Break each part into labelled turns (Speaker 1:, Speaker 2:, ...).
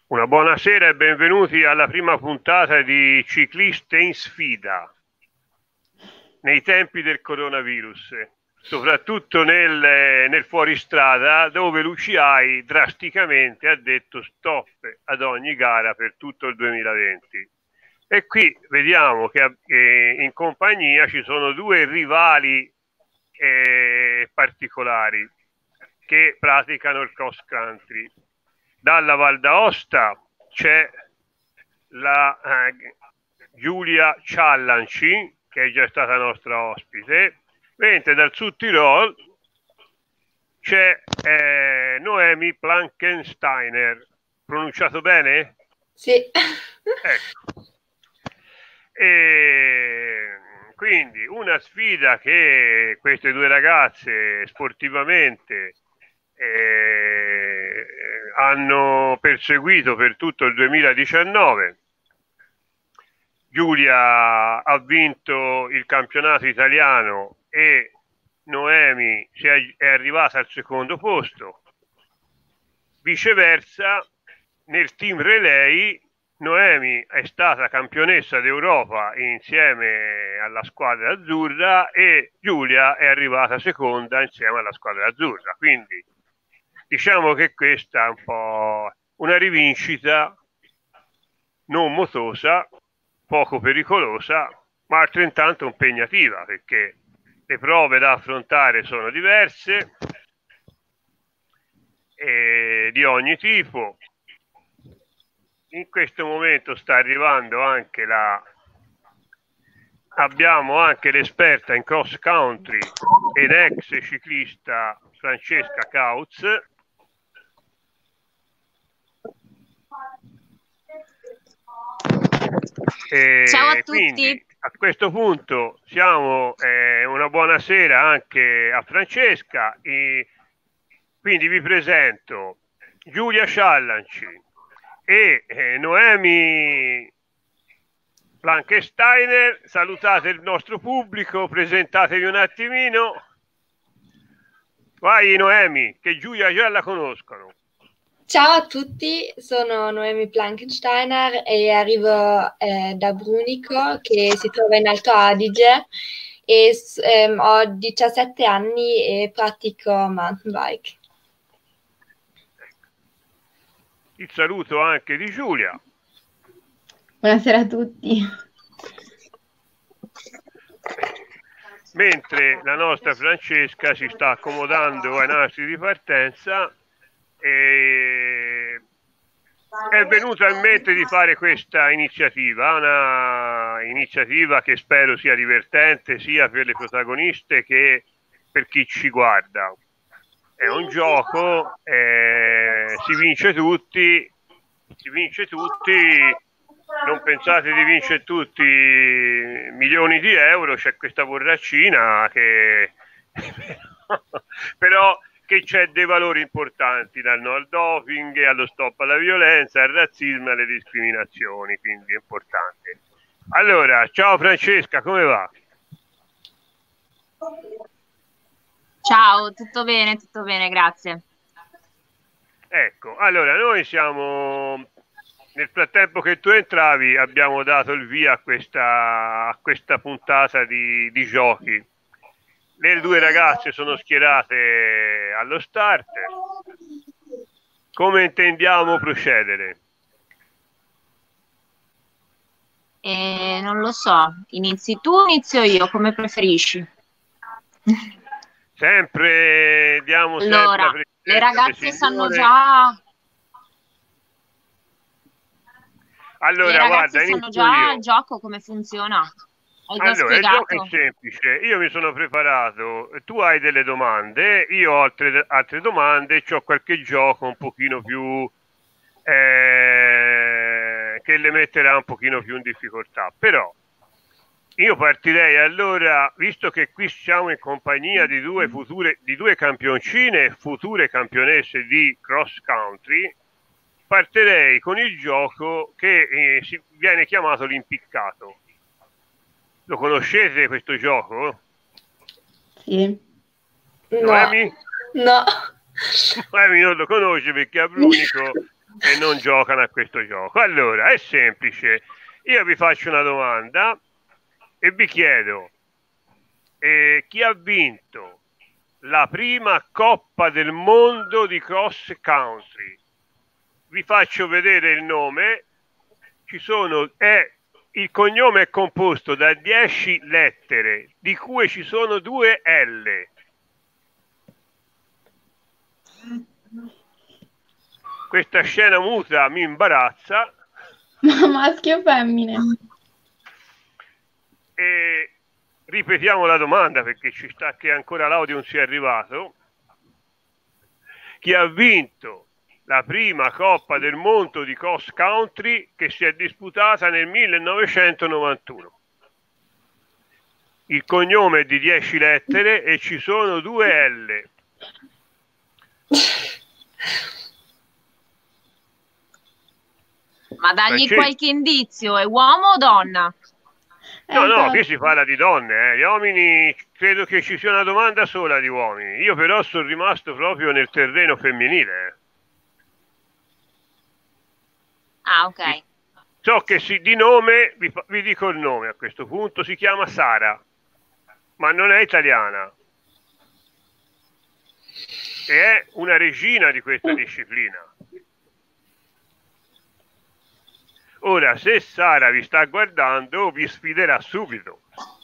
Speaker 1: Una buonasera e benvenuti alla prima puntata di Cicliste in sfida nei tempi del coronavirus, soprattutto nel fuoristrada dove l'UCI drasticamente ha detto stop ad ogni gara per tutto il 2020. E qui vediamo che in compagnia ci sono due rivali particolari che praticano il cross country. Dalla Val d'Aosta c'è la Giulia Ciallanci, che è già stata nostra ospite, mentre dal Sud Tirol c'è Noemi Plankensteiner. Pronunciato bene?
Speaker 2: Sì.
Speaker 1: Ecco. E quindi una sfida che queste due ragazze sportivamente hanno perseguito per tutto il 2019. Giulia ha vinto il campionato italiano e Noemi è arrivata al secondo posto. Viceversa, nel team relay Noemi è stata campionessa d'Europa insieme alla squadra azzurra e Giulia è arrivata seconda insieme alla squadra azzurra. Quindi diciamo che questa è un po' una rivincita non motosa, poco pericolosa, ma altrettanto impegnativa, perché le prove da affrontare sono diverse, di ogni tipo. In questo momento sta arrivando anche abbiamo anche l'esperta in cross country ed ex ciclista Francesca Kautz.
Speaker 3: Ciao a
Speaker 1: Quindi
Speaker 3: tutti.
Speaker 1: a questo punto siamo una buonasera anche a Francesca. Quindi vi presento Giulia Sciallanci e Noemi Blankensteiner. Salutate il nostro pubblico, presentatevi un attimino. Vai Noemi, che Giulia già la conoscono.
Speaker 2: Ciao a tutti, sono Noemi Plankensteiner e arrivo da Brunico, che si trova in Alto Adige, e ho 17 anni e pratico mountain bike.
Speaker 1: Il saluto anche di Giulia.
Speaker 4: Buonasera a tutti.
Speaker 1: Mentre la nostra Francesca si sta accomodando ai nastri di partenza e è venuta in mente di fare questa iniziativa, una iniziativa che spero sia divertente sia per le protagoniste che per chi ci guarda. È un gioco, si vince tutti, non pensate di vincere tutti milioni di euro, c'è questa borraccina che però che c'è dei valori importanti, dal no al doping, allo stop alla violenza, al razzismo e alle discriminazioni, quindi è importante. Allora, ciao Francesca, come va?
Speaker 3: Ciao, tutto bene, grazie.
Speaker 1: Ecco, allora noi siamo, nel frattempo che tu entravi, abbiamo dato il via a questa puntata di giochi. Le due ragazze sono schierate allo starter. Come intendiamo procedere?
Speaker 3: Non lo so, inizi tu o inizio io, come preferisci?
Speaker 1: Sempre diamo sempre la
Speaker 3: Allora, le
Speaker 1: precedenza alle
Speaker 3: ragazze sanno
Speaker 1: signore.
Speaker 3: già, le
Speaker 1: Allora,
Speaker 3: ragazze
Speaker 1: guarda,
Speaker 3: sanno
Speaker 1: inizio
Speaker 3: già il
Speaker 1: io.
Speaker 3: gioco, come funziona? Hai già
Speaker 1: Allora, il gioco è
Speaker 3: spiegato?
Speaker 1: semplice. Io mi sono preparato, tu hai delle domande, io ho altre domande, ho qualche gioco un pochino più che le metterà un pochino più in difficoltà. Però io partirei allora, visto che qui siamo in compagnia di due campioncine, future campionesse di cross country, partirei con il gioco che viene chiamato l'impiccato. Lo conoscete questo gioco?
Speaker 4: Sì.
Speaker 1: Noemi?
Speaker 2: No.
Speaker 1: Noemi non lo conosce perché a Brunico e non giocano a questo gioco. Allora, è semplice. Io vi faccio una domanda e vi chiedo chi ha vinto la prima Coppa del Mondo di cross country. Vi faccio vedere il nome. Il cognome è composto da 10 lettere, di cui ci sono 2 L. Questa scena muta mi imbarazza.
Speaker 4: Ma maschio o femmine?
Speaker 1: E ripetiamo la domanda perché ci sta che ancora l'audio non sia arrivato. Chi ha vinto la prima Coppa del Mondo di cross country che si è disputata nel 1991? Il cognome è di 10 lettere e ci sono 2 L.
Speaker 3: Ma dagli
Speaker 1: Francesco.
Speaker 3: qualche indizio, è uomo o donna?
Speaker 1: No, qui si parla di donne, Gli uomini, credo che ci sia una domanda sola di uomini. Io però sono rimasto proprio nel terreno femminile.
Speaker 3: Ah, ok.
Speaker 1: So che di nome, vi dico il nome a questo punto, si chiama Sara, ma non è italiana. E è una regina di questa disciplina. Ora, se Sara vi sta guardando, vi sfiderà subito.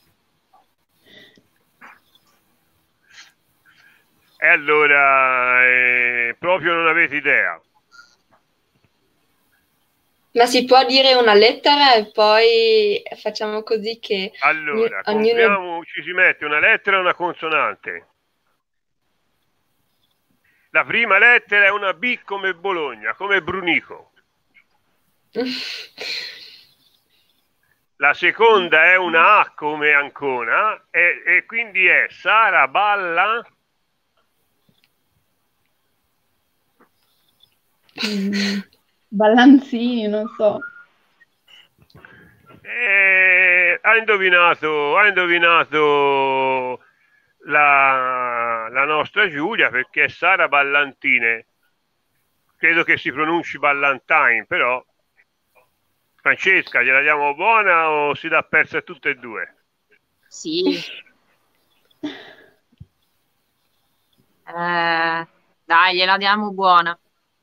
Speaker 1: E allora, proprio non avete idea.
Speaker 2: Ma si può dire una lettera e poi facciamo così che
Speaker 1: Allora,
Speaker 2: ognuno...
Speaker 1: ci si mette una lettera e una consonante. La prima lettera è una B come Bologna, come Brunico. La seconda è una A come Ancona e quindi è Sara Balla.
Speaker 4: Ballanzini, non so.
Speaker 1: Ha indovinato la nostra Giulia perché è Sara Ballantine. Credo che si pronunci Ballantine, però Francesca, gliela diamo buona o si dà persa a tutte e due?
Speaker 3: Sì. Dai, gliela diamo buona.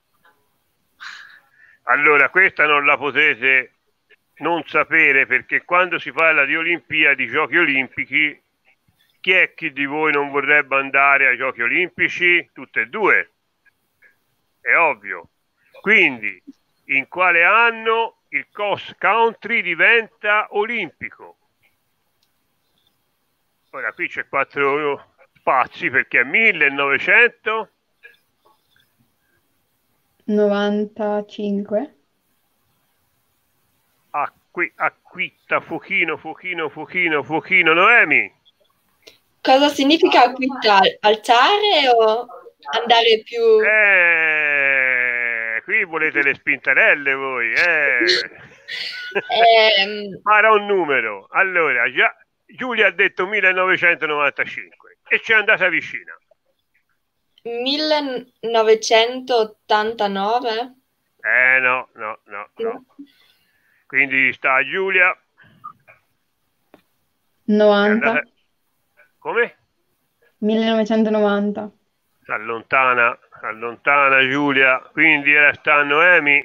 Speaker 1: Allora, questa non la potete non sapere perché quando si parla di Olimpiadi, Giochi Olimpici, chi è che di voi non vorrebbe andare ai Giochi Olimpici? Tutte e due. È ovvio. Quindi, in quale anno il cross country diventa olimpico? Ora qui c'è 4 spazi perché è 1900
Speaker 4: 95.
Speaker 1: acquitta fuochino Noemi.
Speaker 2: Cosa significa acquittare? Alzare o andare più...
Speaker 1: Qui volete le spintarelle voi,
Speaker 2: Ehm,
Speaker 1: Para un numero. Allora, Giulia ha detto 1995 e ci è andata vicina.
Speaker 2: 1989?
Speaker 1: No. Quindi sta a Giulia.
Speaker 4: 90.
Speaker 1: Come?
Speaker 4: 1990.
Speaker 1: Allontana Giulia. Quindi sta a Noemi.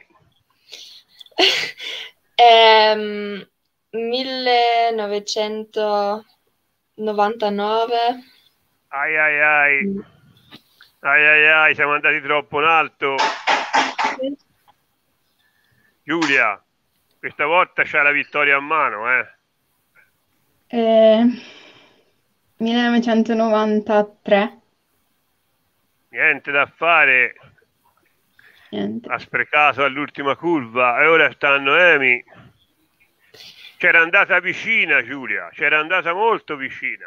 Speaker 2: 1999.
Speaker 1: Ai, siamo andati troppo in alto. Giulia, questa volta c'è la vittoria a mano,
Speaker 4: 1993.
Speaker 1: Niente da fare.
Speaker 4: Niente.
Speaker 1: Ha sprecato all'ultima curva e ora sta a Noemi. C'era andata vicina Giulia, c'era andata molto vicina.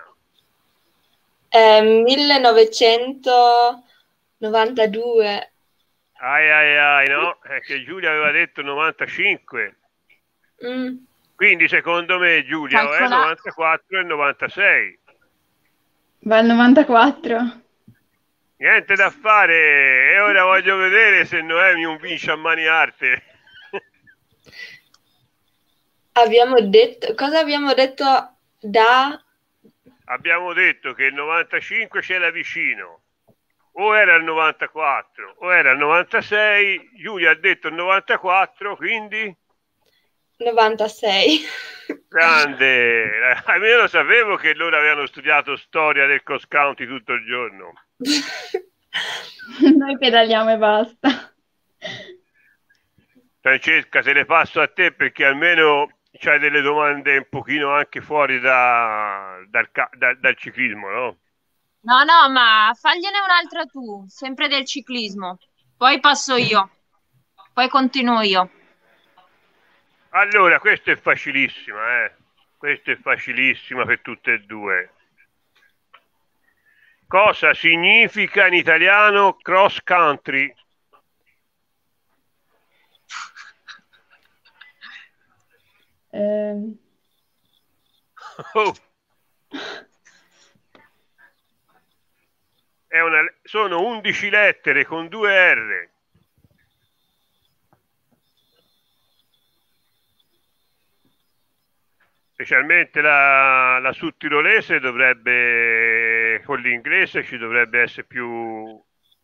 Speaker 2: 1992.
Speaker 1: No, è che Giulia aveva detto 95.
Speaker 2: Mm.
Speaker 1: Quindi secondo me Giulia è 94 e 96.
Speaker 4: Va al 94.
Speaker 1: Niente da fare, e ora voglio vedere se Noemi non vince a mani arte.
Speaker 2: Cosa abbiamo detto da...
Speaker 1: Abbiamo detto che il 95 c'era vicino, o era il 94 o era il 96. Giulia ha detto il 94, quindi
Speaker 2: 96.
Speaker 1: grande. Almeno sapevo che loro avevano studiato storia del cross country tutto il giorno.
Speaker 4: Noi pedaliamo e basta.
Speaker 1: Francesca, se le passo a te perché almeno c'hai delle domande un pochino anche fuori dal ciclismo, no?
Speaker 3: No, no, ma fagliene un'altra tu, sempre del ciclismo. Poi passo io, poi continuo io.
Speaker 1: Allora, questa è facilissima, eh? Questa è facilissima per tutte e due. Cosa significa in italiano cross country?
Speaker 4: Ehm,
Speaker 1: Oh, sono 11 lettere con 2 R. Specialmente la sudtirolese dovrebbe, con l'inglese ci dovrebbe essere più...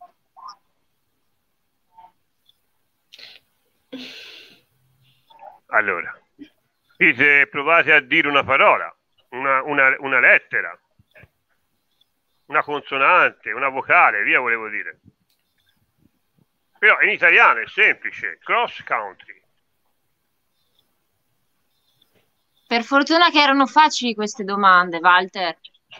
Speaker 1: Allora, provate a dire una parola, una lettera, una consonante, una vocale, via volevo dire. Però in italiano è semplice, cross country.
Speaker 3: Per fortuna che erano facili queste domande, Walter.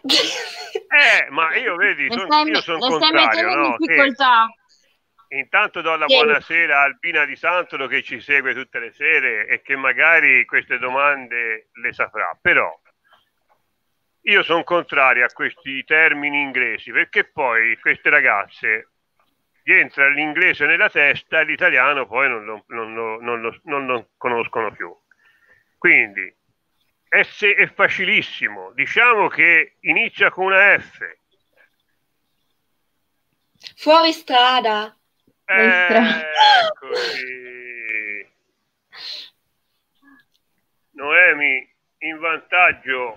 Speaker 1: Ma io vedi, io sono
Speaker 3: Le stai
Speaker 1: contrario,
Speaker 3: mettendo in
Speaker 1: no? Che
Speaker 3: difficoltà.
Speaker 1: intanto do la
Speaker 2: Tieni.
Speaker 1: buonasera a Albina Di Santolo che ci segue tutte le sere e che magari queste domande le saprà, però io sono contrario a questi termini inglesi perché poi queste ragazze gli entra l'inglese nella testa e l'italiano poi non lo conoscono più. Quindi è facilissimo, diciamo che inizia con una F.
Speaker 2: Fuori strada.
Speaker 1: Eccoci. Noemi in vantaggio.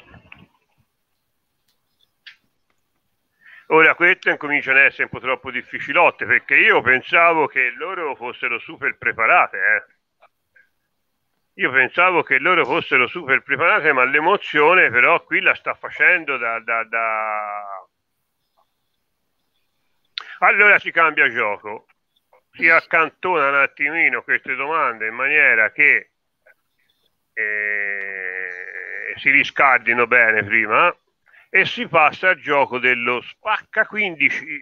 Speaker 1: Ora queste incominciano ad essere un po' troppo difficilotte perché io pensavo che loro fossero super preparate, Io pensavo che loro fossero super preparate, ma l'emozione però qui la sta facendo Allora si cambia gioco, si accantona un attimino queste domande in maniera che si riscaldino bene prima e si passa al gioco dello spacca 15.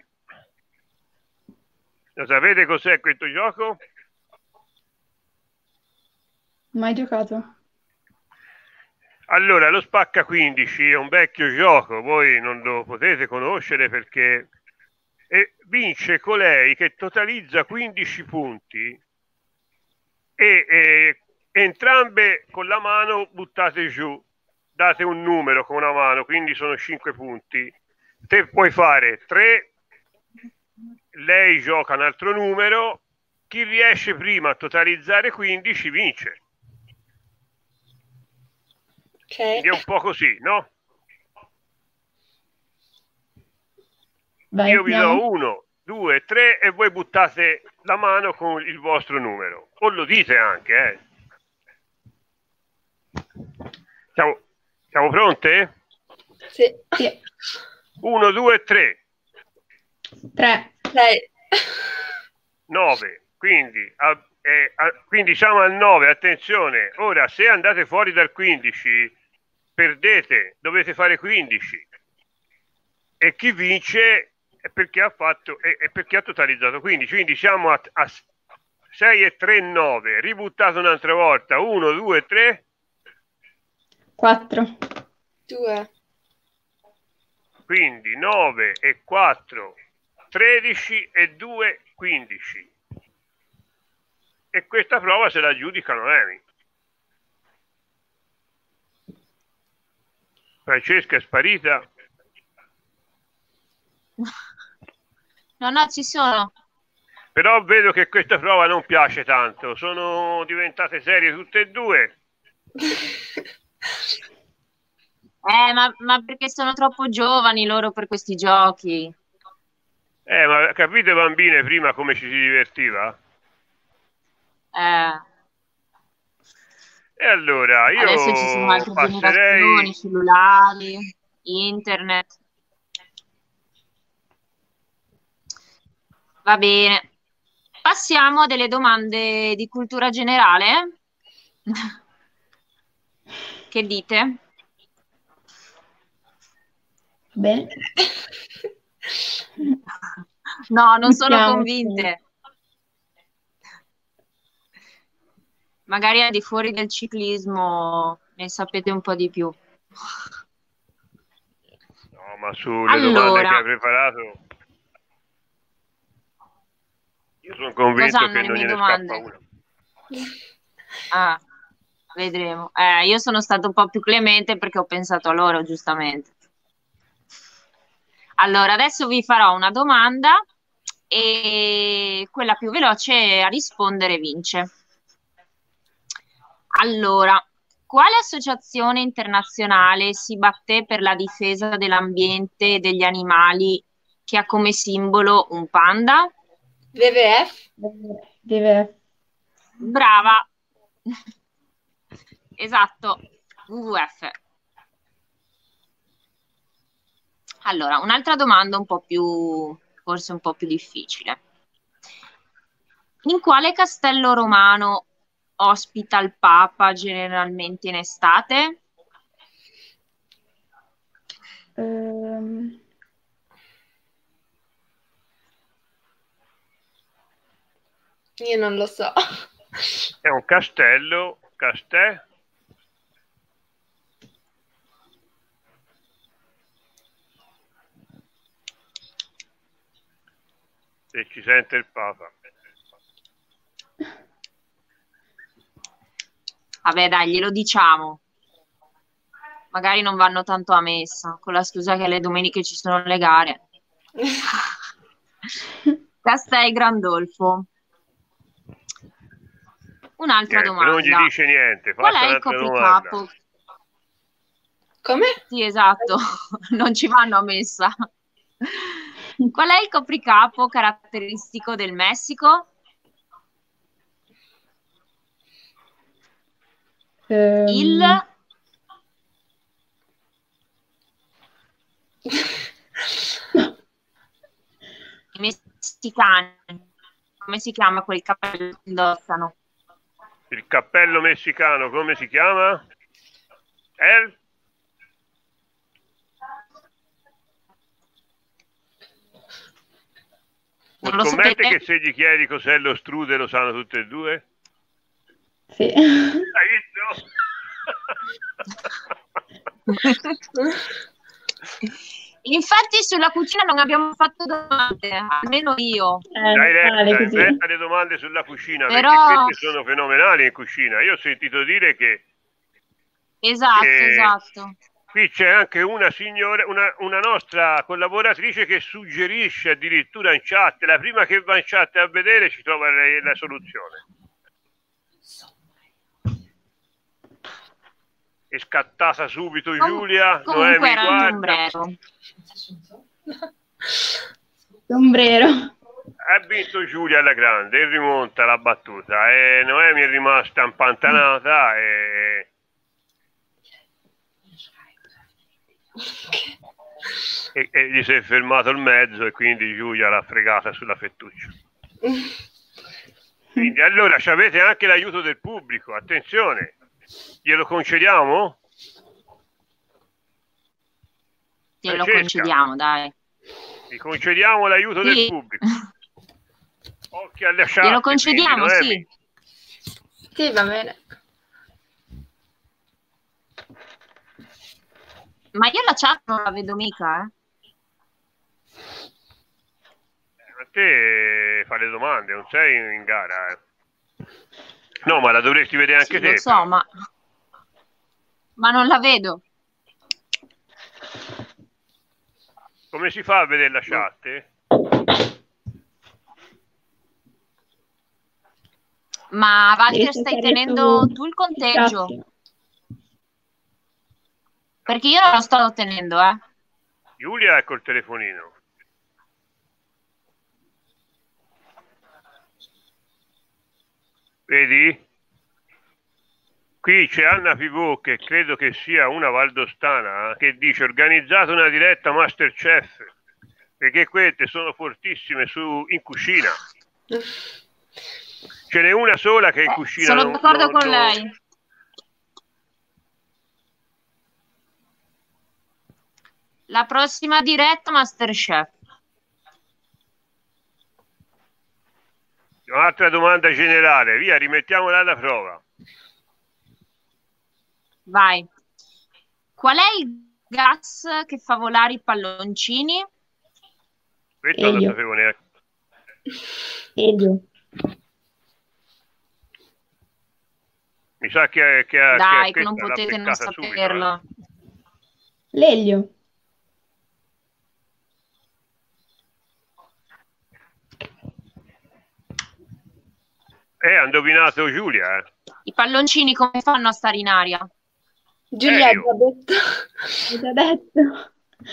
Speaker 1: Lo sapete cos'è questo gioco?
Speaker 4: Mai giocato?
Speaker 1: Allora, lo spacca 15 è un vecchio gioco, voi non lo potete conoscere perché vince colei che totalizza 15 punti e entrambe con la mano buttate giù, date un numero con una mano, quindi sono 5 punti. Te puoi fare 3, lei gioca un altro numero, chi riesce prima a totalizzare 15 vince.
Speaker 2: Ok.
Speaker 1: Quindi è un po' così, no?
Speaker 4: Vai,
Speaker 1: Io vi
Speaker 4: andiamo.
Speaker 1: do 1, 2, 3 e voi buttate la mano con il vostro numero. O lo dite anche, Siamo pronte?
Speaker 2: Sì.
Speaker 4: Sì.
Speaker 1: 1, 2, 3,
Speaker 4: 3.
Speaker 2: 6.
Speaker 1: 9. Quindi siamo al 9, attenzione. Ora, se andate fuori dal 15, perdete, dovete fare 15. E chi vince è perché ha totalizzato 15. Quindi siamo a 6 e 3, 9. Ributtato un'altra volta. 1, 2, 3.
Speaker 4: 4.
Speaker 2: 2.
Speaker 1: Quindi 9 e 4, 13 e 2, 15. E questa prova se la giudica Noemi. Francesca è sparita.
Speaker 3: No, no, ci sono.
Speaker 1: Però vedo che questa prova non piace tanto. Sono diventate serie tutte e due.
Speaker 3: Ma perché sono troppo giovani loro per questi giochi?
Speaker 1: Ma capite bambine prima come ci si divertiva?
Speaker 3: Eh,
Speaker 1: E allora
Speaker 3: Adesso ci sono
Speaker 1: io
Speaker 3: altre
Speaker 1: passerei.
Speaker 3: generazioni, cellulari, internet. Va bene. Passiamo a delle domande di cultura generale. Che dite?
Speaker 4: Bene.
Speaker 3: No, non sono
Speaker 4: Iniziamo.
Speaker 3: convinte. Magari al di fuori del ciclismo ne sapete un po' di più.
Speaker 1: No, ma sulle domande che hai
Speaker 3: Allora,
Speaker 1: preparato, io sono convinto
Speaker 3: cosa hanno
Speaker 1: che
Speaker 3: le
Speaker 1: non
Speaker 3: mie
Speaker 1: gliene scappa
Speaker 3: domande?
Speaker 1: una.
Speaker 3: Ah, vedremo. Io sono stata un po' più clemente perché ho pensato a loro, giustamente. Allora, adesso vi farò una domanda e quella più veloce a rispondere vince. Allora, quale associazione internazionale si batté per la difesa dell'ambiente e degli animali che ha come simbolo un panda?
Speaker 2: WWF?
Speaker 4: Deve...
Speaker 3: Brava. Esatto, WWF. Allora, un'altra domanda forse un po' più difficile. In quale castello romano ospita il Papa generalmente in estate?
Speaker 4: ehm,
Speaker 2: Io non lo so.
Speaker 1: È un castello, se ci sente il Papa.
Speaker 3: Vabbè, dai, glielo diciamo. Magari non vanno tanto a messa, con la scusa che le domeniche ci sono le gare. Castel Grandolfo. Un'altra
Speaker 1: Niente, non gli
Speaker 3: domanda.
Speaker 1: dice niente,
Speaker 3: Qual
Speaker 1: faccia
Speaker 3: è il
Speaker 1: un'altra domanda.
Speaker 3: copricapo?
Speaker 2: Come?
Speaker 3: Sì, esatto, non ci vanno a messa. Qual è il copricapo caratteristico del Messico? Il I messicani, come si chiama quel cappello che indossano?
Speaker 1: Il cappello messicano, come si chiama? El?
Speaker 3: Non lo
Speaker 1: Scommette
Speaker 3: sapete?
Speaker 1: che se gli chiedi cos'è lo strudel lo sanno tutte e due?
Speaker 4: sì.
Speaker 1: Hai visto?
Speaker 3: Infatti sulla cucina non abbiamo fatto domande, almeno io.
Speaker 1: Dai retta,
Speaker 4: Così.
Speaker 1: inventa le domande sulla cucina,
Speaker 3: Però,
Speaker 1: perché queste sono fenomenali in cucina. Io ho sentito dire che
Speaker 3: esatto.
Speaker 1: qui c'è anche una signora, una nostra collaboratrice che suggerisce addirittura in chat, la prima che va in chat a vedere ci trova la soluzione. È scattata subito Giulia,
Speaker 3: Comunque
Speaker 1: Noemi
Speaker 3: era il
Speaker 1: guarda.
Speaker 4: Sombrero.
Speaker 1: Ha vinto Giulia alla grande e rimonta la battuta e Noemi è rimasta impantanata e gli si è fermato il mezzo e quindi Giulia l'ha fregata sulla fettuccia. Quindi allora ci avete anche l'aiuto del pubblico, attenzione, glielo concediamo?
Speaker 3: Glielo
Speaker 1: Francesca,
Speaker 3: concediamo, dai.
Speaker 1: vi concediamo l'aiuto del
Speaker 3: Sì.
Speaker 1: pubblico. Occhio alle chat,
Speaker 3: Glielo concediamo,
Speaker 1: quindi,
Speaker 3: sì.
Speaker 2: Sì, va bene.
Speaker 3: Ma io la chat non la vedo mica,
Speaker 1: A te fa le domande, non sei in gara. No, ma la dovresti vedere anche
Speaker 3: Sì,
Speaker 1: te.
Speaker 3: lo so, ma non la vedo.
Speaker 1: Come si fa a vedere la chat?
Speaker 3: Ma Walter,
Speaker 4: Devi
Speaker 3: stai
Speaker 4: cercare
Speaker 3: tenendo
Speaker 4: su
Speaker 3: tu il
Speaker 4: il
Speaker 3: conteggio?
Speaker 4: chat.
Speaker 3: Perché io non lo sto ottenendo, eh.
Speaker 1: Giulia è col telefonino. Vedi? Qui c'è Anna Pivot, che credo che sia una valdostana, che dice: organizzate una diretta Masterchef, perché queste sono fortissime in cucina. Ce n'è una sola che in cucina
Speaker 3: Sono d'accordo con lei. La prossima diretta Masterchef.
Speaker 1: Un'altra domanda generale, via, rimettiamola alla prova.
Speaker 3: Vai. Qual è il gas che fa volare i palloncini?
Speaker 1: Questo non lo
Speaker 4: Elio.
Speaker 1: sapevo neanche.
Speaker 4: Elio.
Speaker 1: Mi sa che
Speaker 3: Dai, che
Speaker 1: questa
Speaker 3: non
Speaker 1: l'ha
Speaker 3: potete non
Speaker 1: beccata subito.
Speaker 3: saperlo.
Speaker 4: L'elio.
Speaker 1: Ha indovinato Giulia,
Speaker 3: I palloncini come fanno a stare in aria?
Speaker 2: Giulia ha
Speaker 1: Elio.
Speaker 2: già detto.
Speaker 4: L'ho già detto.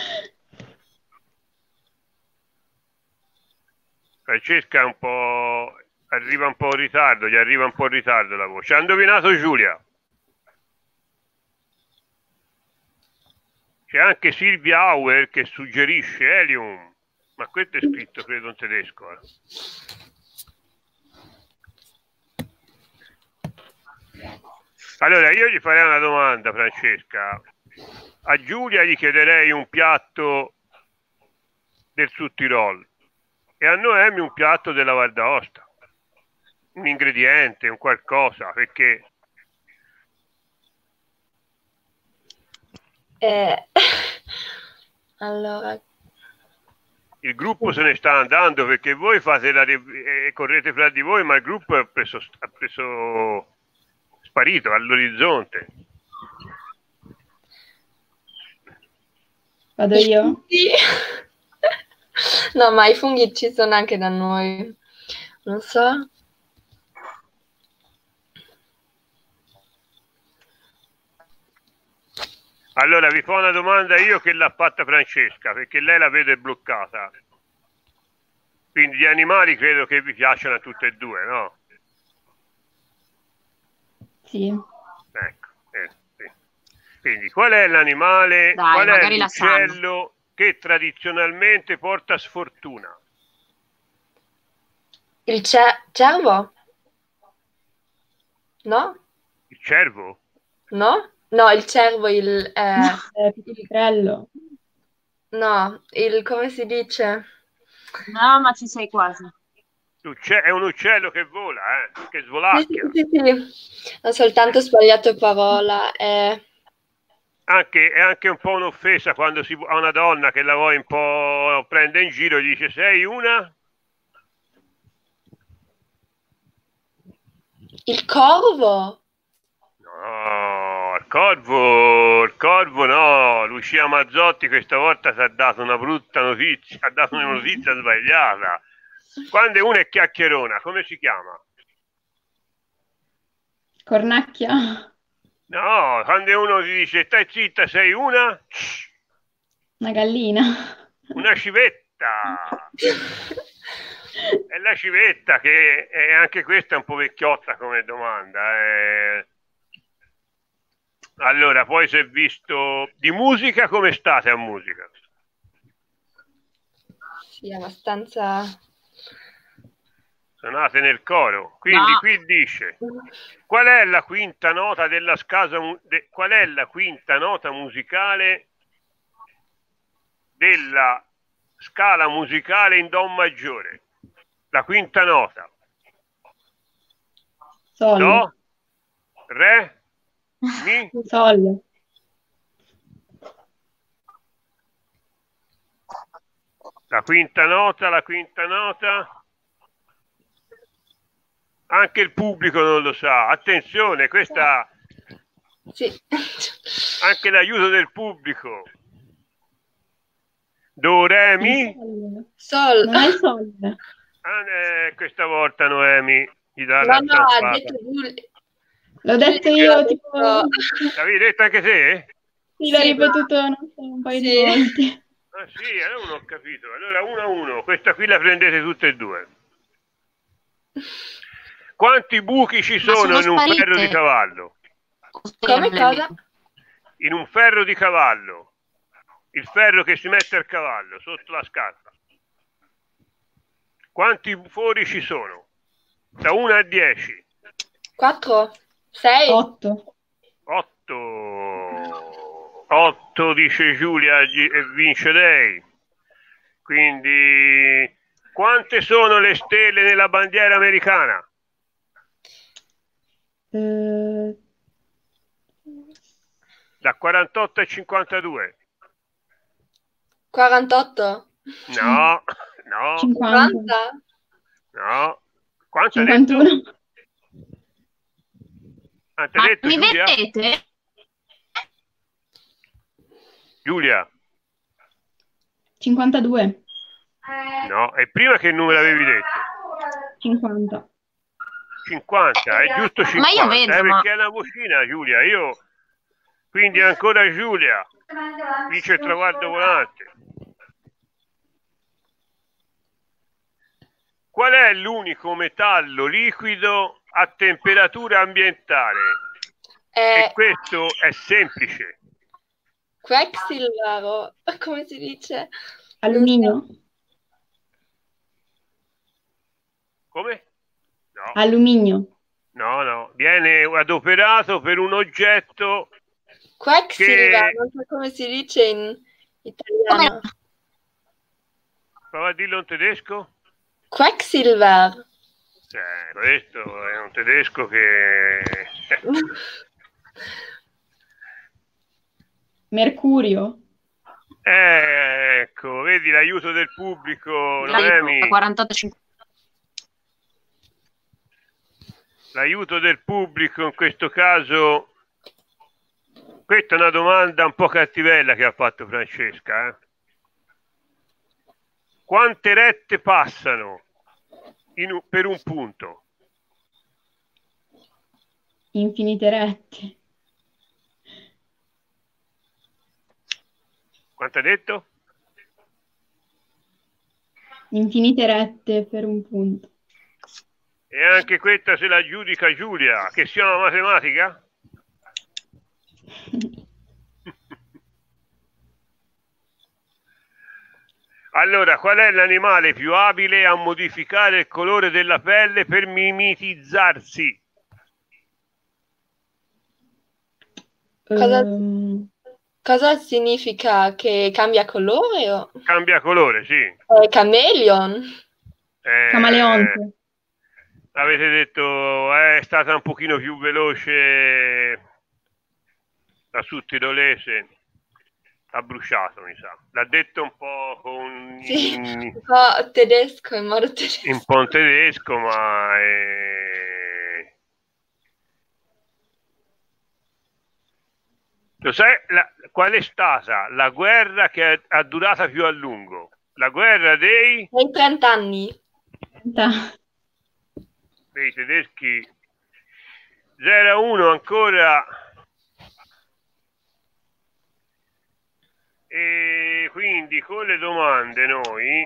Speaker 1: Francesca è un po'... arriva un po' in ritardo, gli arriva un po' in ritardo la voce. Ha indovinato Giulia. C'è anche Silvia Auer che suggerisce Helium, ma questo è scritto credo in tedesco. Allora io gli farei una domanda, Francesca. A Giulia gli chiederei un piatto del Sud Tirol e a Noemi un piatto della Val d'Aosta, un ingrediente, un qualcosa, perché
Speaker 2: Allora,
Speaker 1: il gruppo se ne sta andando, perché voi fate correte fra di voi, ma il gruppo è preso sparito all'orizzonte.
Speaker 4: Vado io?
Speaker 2: Sì. No, ma i funghi ci sono anche da noi. Non so.
Speaker 1: Allora vi fa una domanda io che l'ha fatta Francesca, perché lei la vede bloccata. Quindi gli animali credo che vi piacciono a tutte e due, no?
Speaker 4: Sì.
Speaker 1: Ecco, sì. Quindi qual è l'animale,
Speaker 3: Dai,
Speaker 1: qual è
Speaker 3: magari la sanno.
Speaker 1: l'uccello che tradizionalmente porta sfortuna?
Speaker 2: Il cervo? No?
Speaker 1: Il cervo?
Speaker 2: No? No, il cervo,
Speaker 4: Pipistrello.
Speaker 2: no, come si dice?
Speaker 3: No, ma ci sei quasi.
Speaker 1: È un uccello che vola, che
Speaker 2: Sì,
Speaker 1: svolacchia.
Speaker 2: sì. Ho soltanto sbagliato parola.
Speaker 1: È anche un po' un'offesa quando a una donna che la vuoi un po' prende in giro e dice: sei una?
Speaker 2: Il corvo?
Speaker 1: No, il corvo no, Lucia Mazzotti questa volta ti ha dato una brutta notizia, ha dato una notizia sbagliata. Quando uno è chiacchierona, come si chiama?
Speaker 4: Cornacchia.
Speaker 1: No, quando uno ti dice stai zitta, sei una?
Speaker 4: Una gallina.
Speaker 1: Una civetta. È la civetta che è anche questa un po' vecchiotta come domanda. Allora, poi si è visto di musica, come state a musica?
Speaker 2: Sì, abbastanza.
Speaker 1: Suonate nel coro. Quindi
Speaker 3: No.
Speaker 1: qui dice: qual è la quinta nota qual è la quinta nota musicale della scala musicale in do maggiore? La quinta nota.
Speaker 4: Sol.
Speaker 1: Do, re, mi.
Speaker 4: Sol.
Speaker 1: La quinta nota. Anche il pubblico non lo sa. Attenzione, questa
Speaker 2: Sì.
Speaker 1: anche l'aiuto del pubblico. Do, re, mi.
Speaker 2: Sol.
Speaker 4: Non è il sol.
Speaker 1: Questa volta Noemi Gli dà
Speaker 2: No,
Speaker 1: la
Speaker 2: no, ha
Speaker 1: zampata.
Speaker 2: detto Giulia.
Speaker 4: L'ho detto
Speaker 2: Giulia
Speaker 4: io,
Speaker 2: ha
Speaker 4: tipo,
Speaker 2: detto...
Speaker 1: L'avevi detto anche te?
Speaker 4: sì, l'ho
Speaker 2: Sì,
Speaker 4: ripetuto, non so, un paio di
Speaker 2: sì.
Speaker 4: volte.
Speaker 1: Ah sì, allora non ho capito. Allora 1-1, questa qui la prendete tutte e due. Quanti buchi ci
Speaker 3: Ma
Speaker 1: sono
Speaker 3: sono
Speaker 1: in un ferro di
Speaker 3: sparite.
Speaker 1: cavallo?
Speaker 2: Come cosa?
Speaker 1: In un ferro di cavallo. Il ferro che si mette al cavallo, sotto la scarpa. Quanti fori ci sono? Da 1 a 10.
Speaker 2: 4? 6?
Speaker 4: 8.
Speaker 1: 8. 8 dice Giulia e vince lei. Quindi quante sono le stelle nella bandiera americana? Da 48 a 52.
Speaker 2: 48?
Speaker 1: No, no,
Speaker 4: 50.
Speaker 2: 50?
Speaker 1: no. Quanto ha detto?
Speaker 4: 51.
Speaker 1: Quanto ha
Speaker 3: Ma
Speaker 1: detto
Speaker 3: mi
Speaker 1: Giulia?
Speaker 3: vedete?
Speaker 1: Giulia,
Speaker 4: 52.
Speaker 1: no. E prima che numero avevi detto?
Speaker 4: 50.
Speaker 1: 50, è giusto
Speaker 3: Ma io
Speaker 1: 50,
Speaker 3: vedo, ma...
Speaker 1: perché è una vocina Giulia. Quindi ancora Giulia, vince il traguardo volante. Qual è l'unico metallo liquido a temperatura ambientale? E questo è semplice.
Speaker 2: Quicksilver, come si dice? Non so.
Speaker 4: Alluminio?
Speaker 1: Come? No,
Speaker 4: Alluminio.
Speaker 1: no. Viene adoperato per un oggetto
Speaker 2: Quicksilver,
Speaker 1: che...
Speaker 2: non so come si dice in
Speaker 3: Come...
Speaker 2: italiano.
Speaker 1: Prova a dirlo in tedesco?
Speaker 2: Quicksilver.
Speaker 1: Questo è un tedesco che...
Speaker 4: Mercurio?
Speaker 1: Ecco, vedi l'aiuto del pubblico, Noemi.
Speaker 3: 48, 50.
Speaker 1: L'aiuto del pubblico in questo caso. Questa è una domanda un po' cattivella che ha fatto Francesca. Quante rette passano per un punto?
Speaker 4: Infinite rette.
Speaker 1: Quanto ha detto?
Speaker 4: Infinite rette per un punto.
Speaker 1: E anche questa se la giudica Giulia, che sia una matematica? Allora, qual è l'animale più abile a modificare il colore della pelle per mimetizzarsi?
Speaker 2: Cosa, cosa significa che cambia colore?
Speaker 1: Cambia colore, sì.
Speaker 2: Chameleon.
Speaker 4: Camaleonte.
Speaker 1: Avete detto è stata un pochino più veloce la sudtirolese. Ha bruciato, mi sa. L'ha detto un po'
Speaker 2: Sì, un po' tedesco, in modo tedesco.
Speaker 1: in po' tedesco, ma lo sai qual è stata la guerra che ha durata più a lungo? La guerra dei
Speaker 2: 30 anni.
Speaker 1: tedeschi. 0-1 ancora. E quindi con le domande noi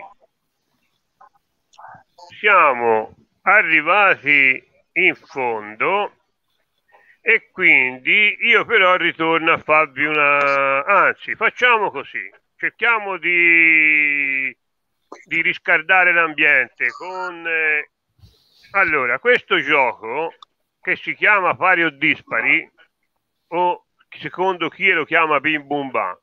Speaker 1: siamo arrivati in fondo e quindi io però ritorno a farvi anzi, facciamo così, cerchiamo di riscaldare l'ambiente con allora, questo gioco che si chiama pari o dispari o secondo chi lo chiama bim bum bam.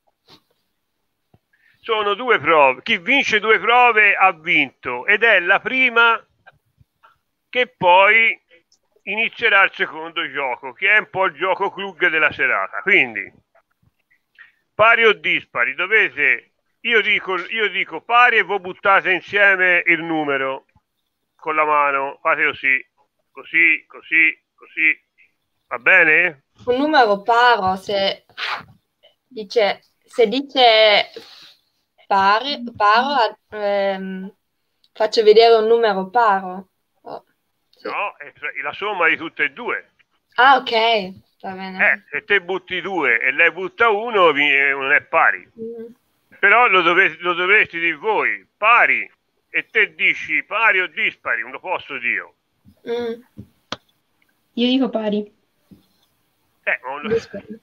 Speaker 1: Sono due prove, chi vince due prove ha vinto ed è la prima che poi inizierà il secondo gioco, che è un po' il gioco club della serata. Quindi, pari o dispari, io dico pari e voi buttate insieme il numero con la mano, fate così, va bene?
Speaker 2: Un numero paro, se dice paro, faccio vedere un numero paro.
Speaker 1: No, è la somma di tutte e due.
Speaker 2: Ah, ok, va bene.
Speaker 1: Se te butti 2 e lei butta 1, non è pari.
Speaker 2: Mm.
Speaker 1: Però lo dovresti dire voi, pari, e te dici pari o dispari, non lo posso dire.
Speaker 2: Mm.
Speaker 4: Io dico pari.
Speaker 1: Non lo-
Speaker 2: Dispari.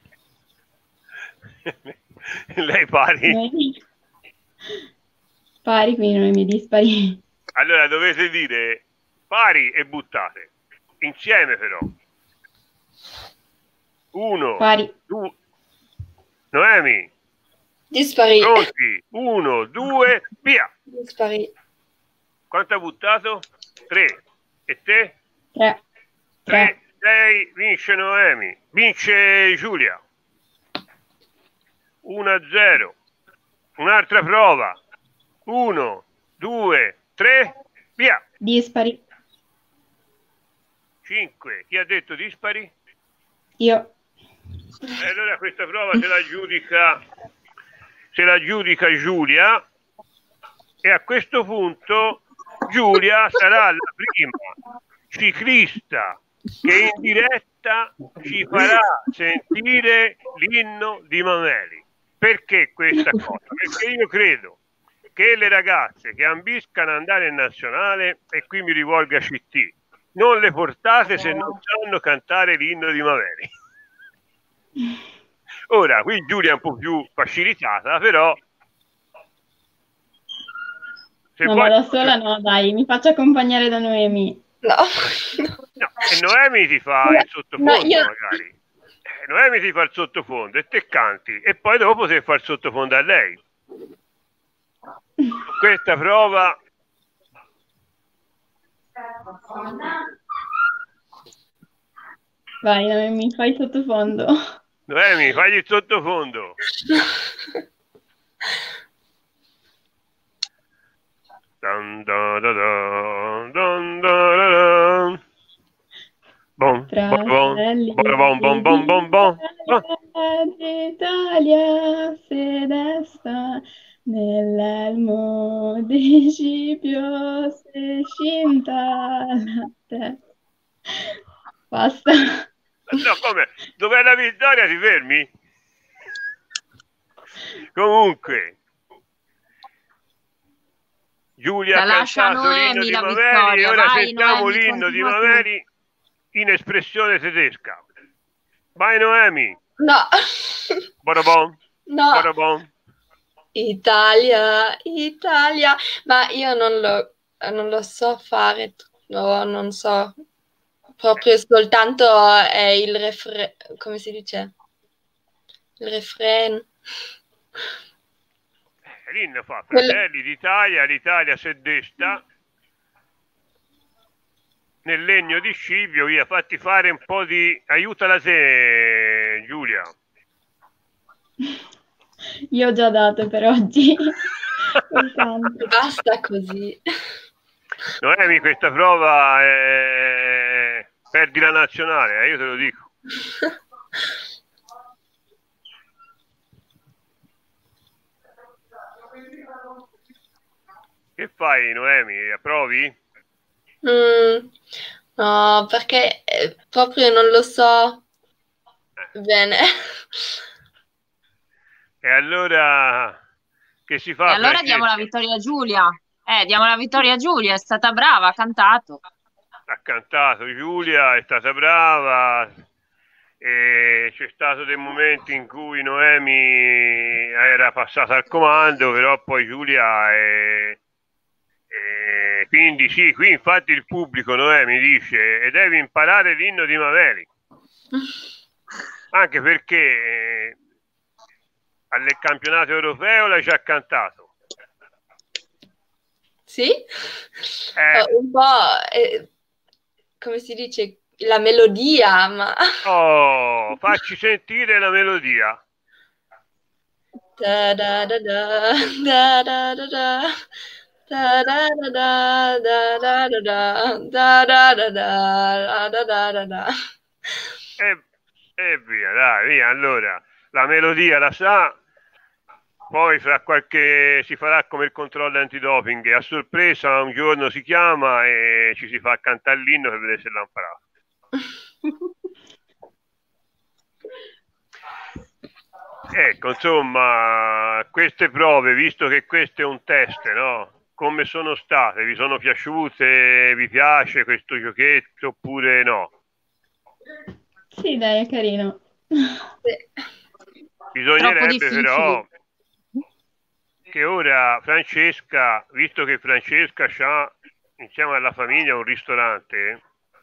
Speaker 1: Lei pari.
Speaker 4: Noemi. Pari, quindi Noemi dispari.
Speaker 1: Allora dovete dire pari e buttate. Insieme però. 1,
Speaker 4: Pari.
Speaker 1: 2. Noemi,
Speaker 2: Dispari.
Speaker 1: pronti? 1, 2, via.
Speaker 2: Dispari.
Speaker 1: Quanto ha buttato? 3. E te?
Speaker 4: 3.
Speaker 1: 3, 6, vince Noemi. Vince Giulia. 1-0. Un'altra prova. 1, 2, 3, via.
Speaker 4: Dispari.
Speaker 1: 5. Chi ha detto dispari?
Speaker 4: Io.
Speaker 1: E allora questa prova se la giudica Giulia, e a questo punto Giulia sarà la prima ciclista che in diretta ci farà sentire l'inno di Mameli. Perché questa cosa? Perché io credo che le ragazze che ambiscano ad andare in nazionale, e qui mi rivolgo a CT, non le portate se non sanno cantare l'inno di Mameli. Ora, qui Giulia è un po' più facilitata, però se
Speaker 4: No,
Speaker 1: vuoi...
Speaker 4: ma da sola no, dai, mi faccio accompagnare da Noemi.
Speaker 2: No.
Speaker 1: No, e Noemi ti fa il sottofondo, magari. Noemi ti fa il sottofondo e te canti, e poi dopo se fa il sottofondo a lei. Questa prova...
Speaker 4: Vai, Noemi, fai il sottofondo.
Speaker 1: Noemi, fagli il sottofondo. Dun, dun, dun, dun, dun, dun, dun. Bom,
Speaker 4: Fratelli
Speaker 1: bom, bom, bom, bom, bom.
Speaker 4: d'Italia, se desta nell'elmo di Scipio, se scinta la testa. Basta.
Speaker 1: No, come? Dov'è la vittoria? Ti fermi? Comunque, Giulia ha cantato l'inno di Mameli, e ora sentiamo l'inno di Mameli in espressione tedesca. Vai Noemi.
Speaker 2: No.
Speaker 1: Borobon.
Speaker 2: No.
Speaker 1: Borobon.
Speaker 2: Italia, Italia. Ma io non lo so fare, no, non so. Proprio soltanto il refrain, come si dice? Il refrain.
Speaker 1: L'inno fa Fratelli d'Italia, l'Italia si desta nel legno di Scipio, via, fatti fare un po' di... Aiutala te, Giulia.
Speaker 4: Io ho già dato per oggi.
Speaker 2: Basta così.
Speaker 1: Noemi, questa prova perdi la nazionale, io te lo dico. Che fai, Noemi? Approvi?
Speaker 2: No, perché proprio non lo so bene.
Speaker 1: E allora che si fa?
Speaker 3: E allora diamo la vittoria a Giulia. Diamo la vittoria a Giulia, è stata brava, ha cantato.
Speaker 1: Ha cantato Giulia, è stata brava, e c'è stato dei momenti in cui Noemi era passata al comando, però poi Giulia quindi sì, qui infatti il pubblico, Noemi, dice e devi imparare l'inno di Mameli, anche perché al campionato europeo l'hai già cantato.
Speaker 2: Sì? Un po', come si dice, la melodia, ma...
Speaker 1: Oh, facci sentire la melodia.
Speaker 2: Da da da da, da da da da. Da da da da da da da da da da da da da da.
Speaker 1: E via, dai, via. Allora, la melodia la sa, Poi si farà come il controllo antidoping, a sorpresa un giorno si chiama e ci si fa cantare l'inno per vedere se l'ha imparato. Ecco, insomma, queste prove, visto che questo è un test, no? Come sono state? Vi sono piaciute? Vi piace questo giochetto oppure no?
Speaker 4: Sì, dai, è carino.
Speaker 1: Bisognerebbe
Speaker 3: difficili.
Speaker 1: però che ora Francesca, visto che Francesca ha insieme alla famiglia un ristorante,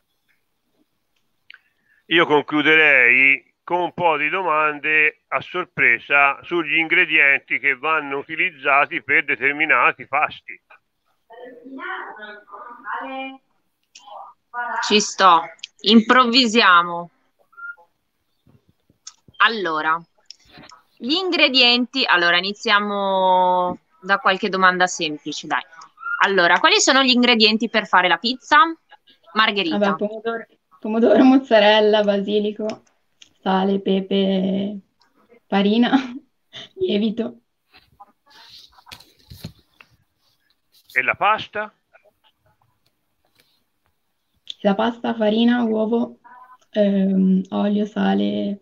Speaker 1: io concluderei con un po' di domande a sorpresa sugli ingredienti che vanno utilizzati per determinati pasti.
Speaker 3: Ci sto, improvvisiamo. Allora, gli ingredienti, allora iniziamo da qualche domanda semplice, dai. Allora, quali sono gli ingredienti per fare la pizza? Margherita.
Speaker 4: Vabbè, pomodoro, mozzarella, basilico, sale, pepe, farina, lievito.
Speaker 1: E la pasta?
Speaker 4: La pasta, farina, uovo, olio, sale.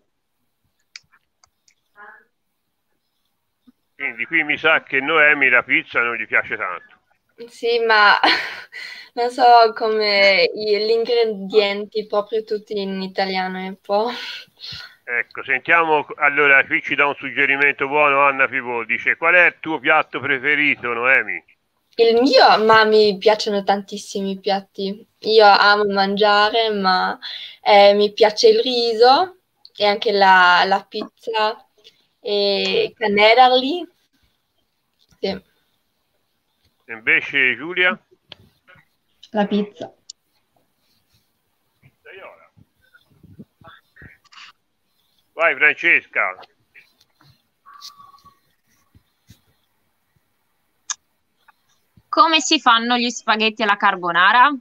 Speaker 1: Quindi qui mi sa che Noemi la pizza non gli piace tanto.
Speaker 2: Sì, ma non so come gli ingredienti proprio tutti in italiano è un po'.
Speaker 1: Ecco, sentiamo, allora qui ci dà un suggerimento buono Anna Pivot, dice qual è il tuo piatto preferito, Noemi?
Speaker 2: Il mio, ma mi piacciono tantissimi piatti. Io amo mangiare, ma mi piace il riso e anche la pizza e canederli. Sì.
Speaker 1: Invece Giulia?
Speaker 4: La pizza.
Speaker 1: Vai Francesca.
Speaker 3: Come si fanno gli spaghetti alla carbonara?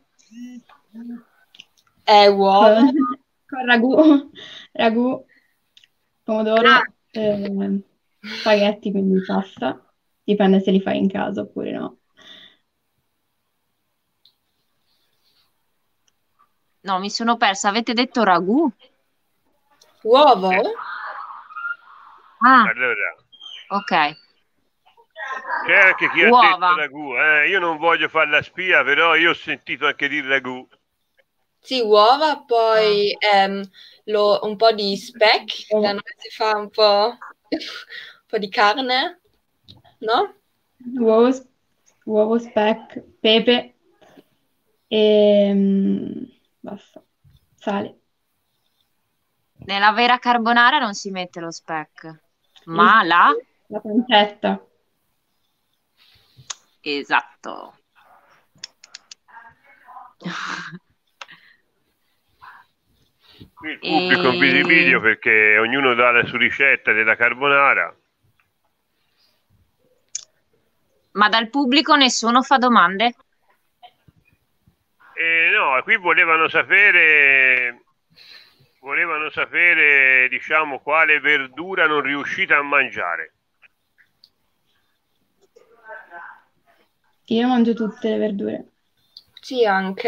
Speaker 2: Uova.
Speaker 4: Con ragù, pomodoro, spaghetti, quindi pasta. Dipende se li fai in casa oppure no.
Speaker 3: No, mi sono persa. Avete detto ragù?
Speaker 2: Uovo?
Speaker 3: Ah,
Speaker 1: Allora,
Speaker 3: ok.
Speaker 1: c'è anche chi
Speaker 3: Uova.
Speaker 1: ha detto ragù, io non voglio fare la spia, però io ho sentito anche dire ragù.
Speaker 2: Sì, uova, poi un po' di speck, da noi si fa un po' di carne, no?
Speaker 4: Uovo, speck, pepe e basta. Sale.
Speaker 3: Nella vera carbonara non si mette lo speck, ma
Speaker 4: La pancetta.
Speaker 3: Esatto.
Speaker 1: Qui il pubblico in video perché ognuno dà la sua ricetta della carbonara.
Speaker 3: Ma dal pubblico nessuno fa domande?
Speaker 1: No, qui volevano sapere, diciamo, quale verdura non riuscite a mangiare.
Speaker 4: Io mangio tutte le verdure.
Speaker 2: Sì, anche.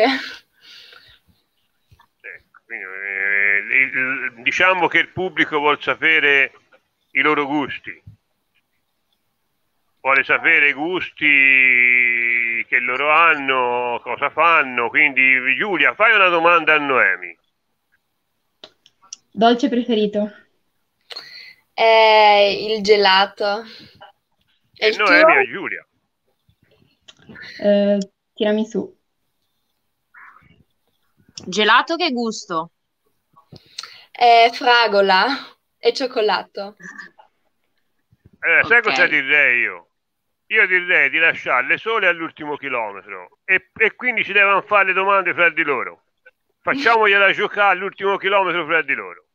Speaker 1: Ecco, quindi, diciamo che il pubblico vuol sapere i loro gusti. Vuole sapere i gusti che loro hanno, cosa fanno. Quindi, Giulia, fai una domanda a Noemi.
Speaker 4: Dolce preferito?
Speaker 2: Il gelato. E il
Speaker 1: Noemi
Speaker 2: tuo?
Speaker 1: a Giulia.
Speaker 4: Tiramisù.
Speaker 3: Gelato che gusto?
Speaker 2: Fragola e cioccolato.
Speaker 1: Sai
Speaker 3: Ok.
Speaker 1: cosa direi io? Io direi di lasciarle sole all'ultimo chilometro e quindi ci devono fare le domande fra di loro. Facciamogliela giocare all'ultimo chilometro fra di loro.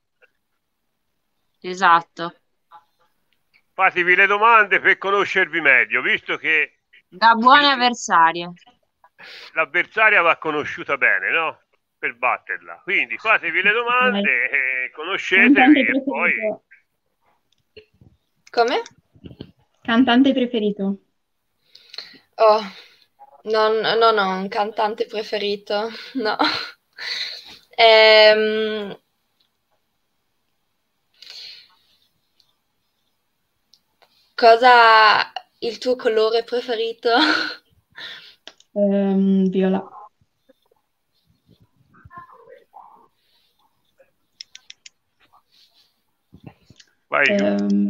Speaker 3: Esatto.
Speaker 1: Fatevi le domande per conoscervi meglio, visto che
Speaker 3: Da buone avversarie.
Speaker 1: l'avversaria va conosciuta bene, no? Per batterla. Quindi fatevi le domande, conoscetevi e poi...
Speaker 2: Come?
Speaker 4: Cantante preferito?
Speaker 2: Oh, non ho un cantante preferito, no. Ehm, cosa il tuo colore preferito?
Speaker 4: Viola.
Speaker 1: Vai giù.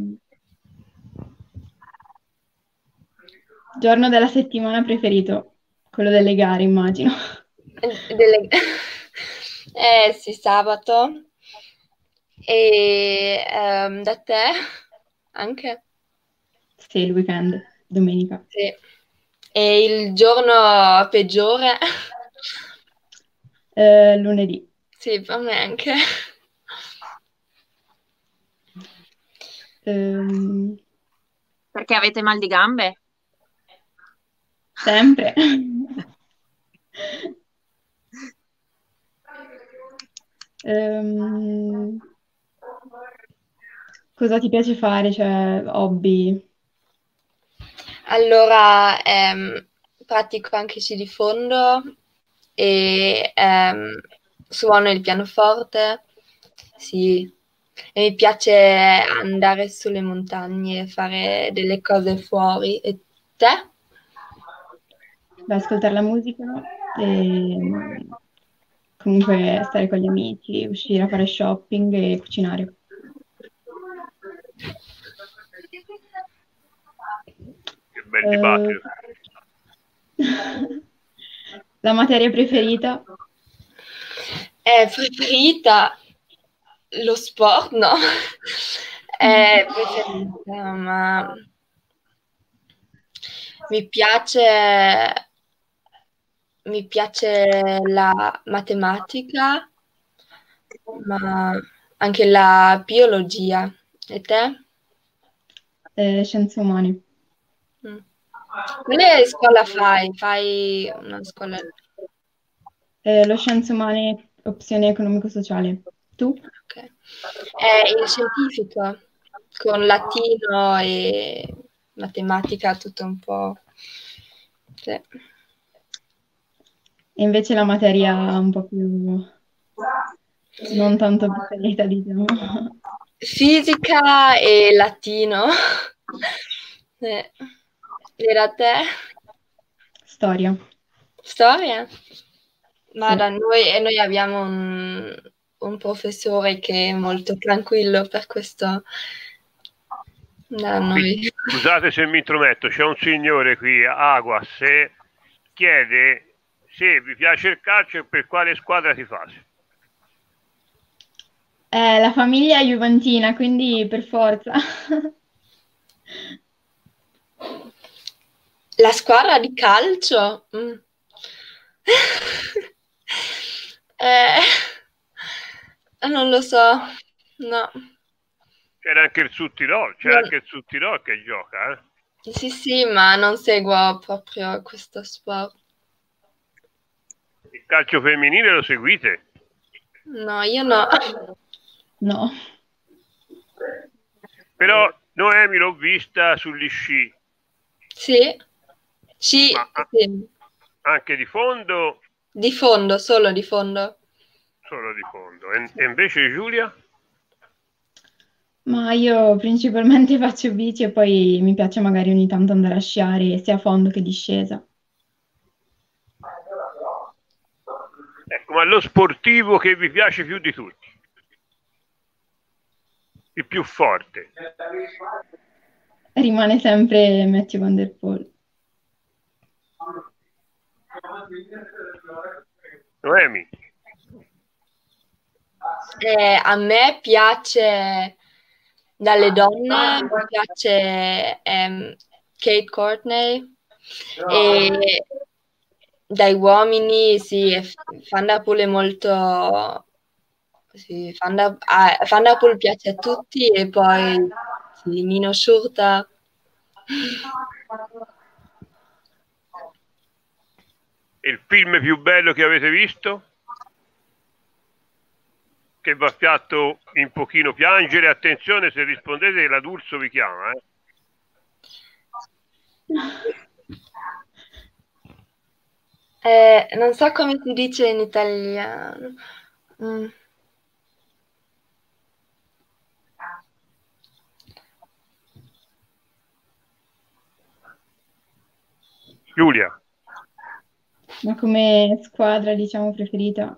Speaker 4: Giorno della settimana preferito? Quello delle gare, immagino.
Speaker 2: Delle- sì, sabato. E da te anche?
Speaker 4: Sì, il weekend, domenica.
Speaker 2: Sì. E il giorno peggiore?
Speaker 4: Lunedì.
Speaker 2: Sì, per me anche.
Speaker 4: Ehm,
Speaker 3: Perché avete mal di gambe?
Speaker 4: sempre. Ehm, cosa ti piace fare? Cioè, hobby?
Speaker 2: Allora, pratico anche sci di fondo e suono il pianoforte, sì. E mi piace andare sulle montagne e fare delle cose fuori. E te?
Speaker 4: Beh, ascoltare la musica e comunque stare con gli amici, uscire a fare shopping e cucinare.
Speaker 1: Che bel
Speaker 4: Eh,
Speaker 1: dibattito.
Speaker 4: la materia preferita?
Speaker 2: Preferita lo sport? No. Preferita, ma mi piace, mi piace la matematica, ma anche la biologia. E te?
Speaker 4: Scienze umane.
Speaker 2: Mm. Quale scuola fai? Fai una scuola...
Speaker 4: Lo scienze umane, opzione economico-sociale. Tu?
Speaker 2: Ok. È il scientifico, con latino e matematica, tutto un po'. Sì.
Speaker 4: E invece la materia un po' più non tanto preferita, diciamo.
Speaker 2: Fisica e latino. Era te?
Speaker 4: Storia.
Speaker 2: Storia? Ma
Speaker 4: Sì.
Speaker 2: da noi, e noi abbiamo un professore che è molto tranquillo per questo da noi.
Speaker 1: Scusate se mi intrometto, c'è un signore qui, Aguas, se chiede se vi piace il calcio e per quale squadra ti fate.
Speaker 4: La famiglia è juventina, quindi per forza.
Speaker 2: La squadra di calcio? Mm. Eh, non lo so, no.
Speaker 1: C'era anche il Suttirol, c'è
Speaker 2: Non-
Speaker 1: anche il Suttirol che gioca, eh?
Speaker 2: Sì, sì, ma non seguo proprio questo sport.
Speaker 1: Il calcio femminile lo seguite?
Speaker 2: No, io no.
Speaker 4: No.
Speaker 1: Però Noemi l'ho vista sugli sci,
Speaker 2: Sì, sì,
Speaker 1: ma
Speaker 2: sì.
Speaker 1: anche di fondo,
Speaker 2: Di fondo, solo di fondo.
Speaker 1: solo di fondo. E invece Giulia?
Speaker 4: Ma io principalmente faccio bici e poi mi piace magari ogni tanto andare a sciare sia a fondo che discesa.
Speaker 1: Ecco, ma lo sportivo che vi piace più di tutti, il più forte.
Speaker 4: Rimane sempre Matthew Van Der Poel.
Speaker 1: Noemi,
Speaker 2: A me piace dalle donne, mi piace Kate Courtney e dai uomini sì, Van der Poel è molto... Sì, Van der Poel piace a tutti e poi sì, Nino Schurter.
Speaker 1: il film più bello che avete visto? Che vi ha fatto un pochino piangere? Attenzione, se rispondete la D'Urso vi chiama, eh?
Speaker 2: Non so come si dice in italiano.
Speaker 1: Giulia,
Speaker 4: Ma come squadra, diciamo, preferita?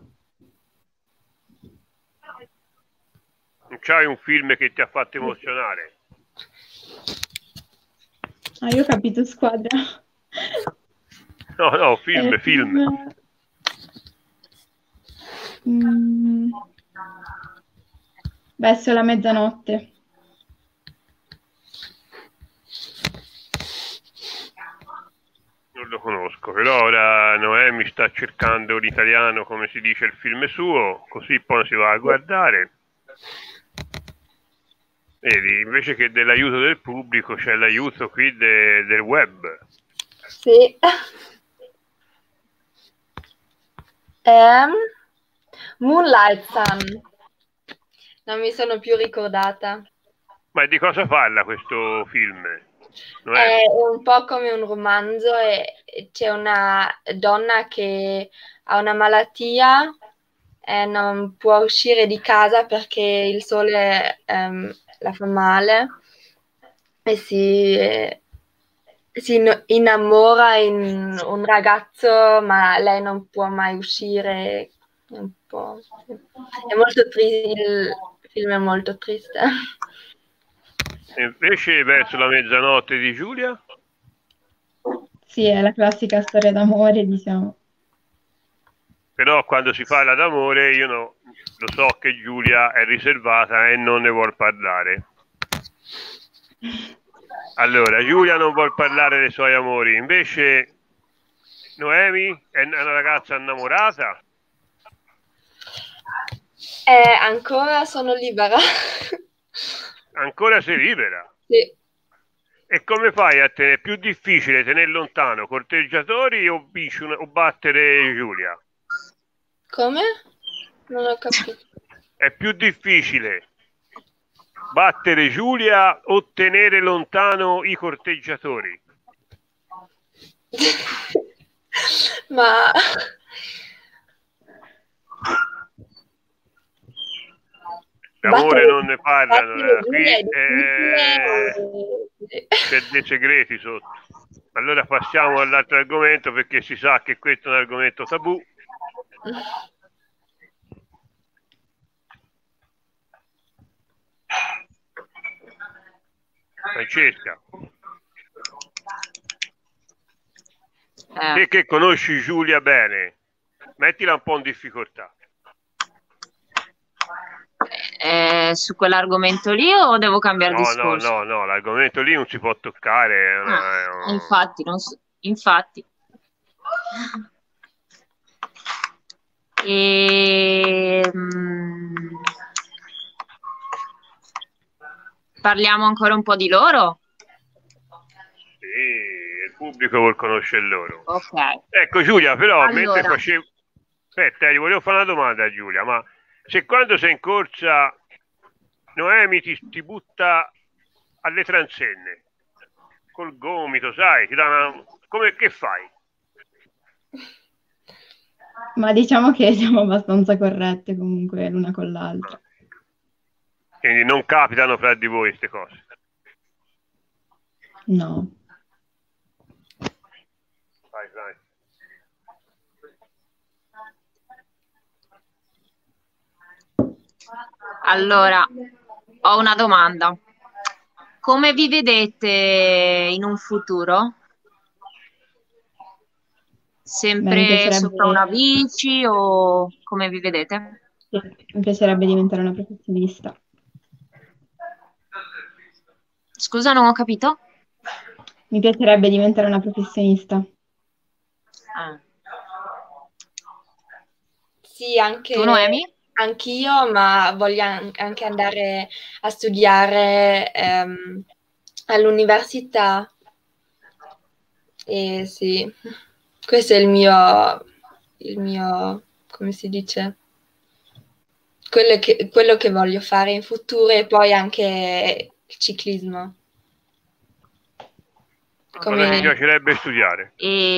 Speaker 1: non c'hai un film che ti ha fatto emozionare?
Speaker 4: Ah, io ho capito squadra.
Speaker 1: No, film.
Speaker 4: Verso la mezzanotte.
Speaker 1: Non lo conosco, però ora Noemi sta cercando l'italiano, come si dice, il film suo, così poi si va a guardare. Vedi, invece che dell'aiuto del pubblico c'è l'aiuto qui del web.
Speaker 2: Sì. Moonlight Sun. Non mi sono più ricordata.
Speaker 1: Ma di cosa parla questo film?
Speaker 2: È un po' come un romanzo e c'è una donna che ha una malattia e non può uscire di casa perché il sole la fa male e si innamora in un ragazzo, ma lei non può mai uscire. È molto triste, il film è molto triste.
Speaker 1: E invece verso la mezzanotte di Giulia?
Speaker 4: Sì, è la classica storia d'amore, diciamo.
Speaker 1: Però quando si parla d'amore io lo so che Giulia è riservata e non ne vuol parlare. Allora, Giulia non vuol parlare dei suoi amori, invece Noemi è una ragazza innamorata?
Speaker 2: Ancora sono libera.
Speaker 1: Ancora sei libera?
Speaker 2: Sì.
Speaker 1: E come fai a tenere? È più difficile tenere lontano corteggiatori o battere Giulia?
Speaker 2: Come? Non ho capito.
Speaker 1: È più difficile battere Giulia o tenere lontano i corteggiatori?
Speaker 2: Ma
Speaker 1: D'amore non ne parlano, qui
Speaker 2: è difficile.
Speaker 1: c'è dei segreti sotto. Allora passiamo all'altro argomento perché si sa che questo è un argomento tabù. Francesca, te che conosci Giulia bene, mettila un po' in difficoltà.
Speaker 3: Su quell'argomento lì o devo cambiare discorso?
Speaker 1: No, l'argomento lì non si può toccare.
Speaker 3: Infatti, infatti. Parliamo ancora un po' di loro?
Speaker 1: Sì, il pubblico vuol conoscere loro.
Speaker 3: Ok.
Speaker 1: Ecco Giulia, però
Speaker 3: Allora.
Speaker 1: mentre facevo... Aspetta, gli volevo fare una domanda a Giulia, ma se quando sei in corsa Noemi ti butta alle transenne, col gomito, sai, ti dà che fai?
Speaker 4: Ma diciamo che siamo abbastanza corrette comunque l'una con l'altra.
Speaker 1: Quindi non capitano fra di voi queste cose?
Speaker 4: No.
Speaker 1: Vai.
Speaker 3: Allora, ho una domanda. Come vi vedete in un futuro? Sempre sopra una bici o come vi vedete?
Speaker 4: Sì, mi piacerebbe diventare una professionista.
Speaker 3: Scusa, non ho capito?
Speaker 4: Mi piacerebbe diventare una professionista.
Speaker 2: Sì, anche
Speaker 3: tu, Noemi?
Speaker 2: Anch'io, ma voglio anche andare a studiare all'università. E sì, questo è il mio, come si dice? Quello che voglio fare in futuro e poi anche il ciclismo.
Speaker 1: Cosa ti piacerebbe studiare?